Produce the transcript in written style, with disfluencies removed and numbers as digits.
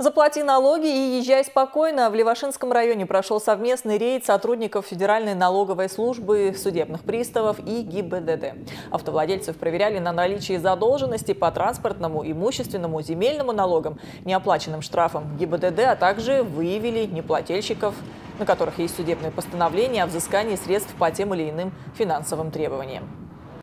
Заплати налоги и езжай спокойно. В Левашинском районе прошел совместный рейд сотрудников Федеральной налоговой службы, судебных приставов и ГИБДД. Автовладельцев проверяли на наличие задолженности по транспортному, имущественному, земельному налогам, неоплаченным штрафам ГИБДД, а также выявили неплательщиков, на которых есть судебное постановление о взыскании средств по тем или иным финансовым требованиям.